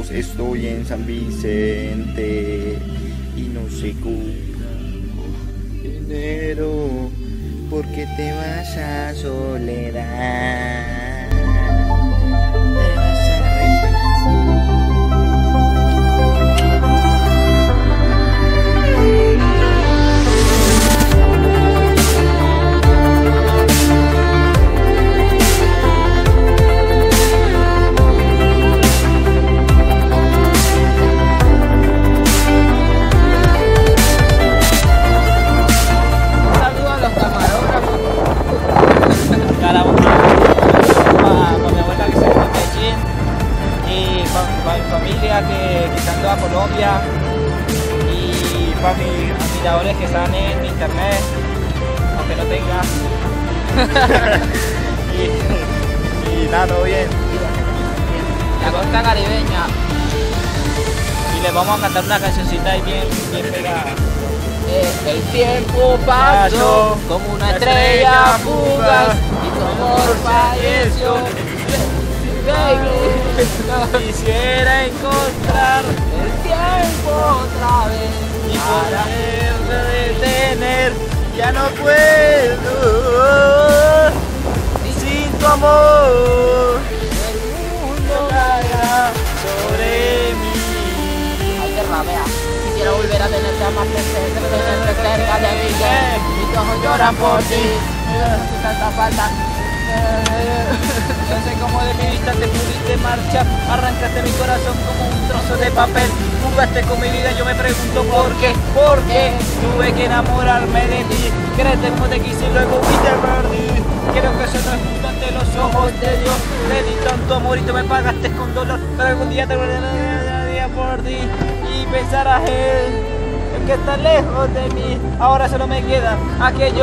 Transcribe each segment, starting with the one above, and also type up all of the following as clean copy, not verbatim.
días estoy en San Vicente y no sé cómo dinero porque te vas a Soledad. Te vas a que se han ido a Colombia y para mis admiradores que están en internet, aunque no tenga. y nada, todo bien. La costa caribeña. Y les vamos a cantar una cancioncita ahí bien pegada. El tiempo pasó como una estrella fugaz y tu amor falleció. Quisiera encontrar El tiempo otra vez y poder detener. Ya no puedo sin tu amor. el mundo Caerá sobre mí. Ay, que rabea. Quisiera volver a tenerte más presente, tenerte cerca de mí, que mis ojos lloran por ti. Tanta falta. No sé cómo de mi vista te pudiste marchar. Arrancaste mi corazón como un trozo de papel. Jugaste con mi vida, yo me pregunto por qué. ¿Por qué tuve que enamorarme de ti? Créete como te quise y luego vi te perdí. Creo que eso no es justo ante los ojos de Dios. Te di tanto amor y tú me pagaste con dolor. Pero algún día te volveré por ti y pensarás en que está lejos de mí. Ahora solo me queda aquello.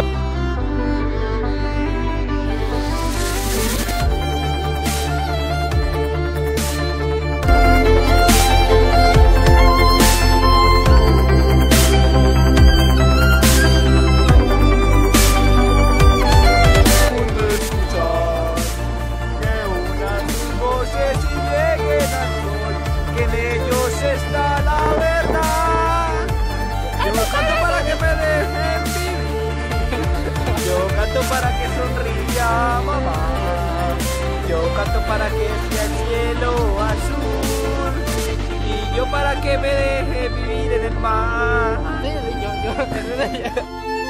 Que en ellos está la verdad. Yo canto para que me dejen vivir. Yo canto para que sonría mamá. Yo canto para que sea el cielo azul. Y yo para que me deje vivir en el mar. Yo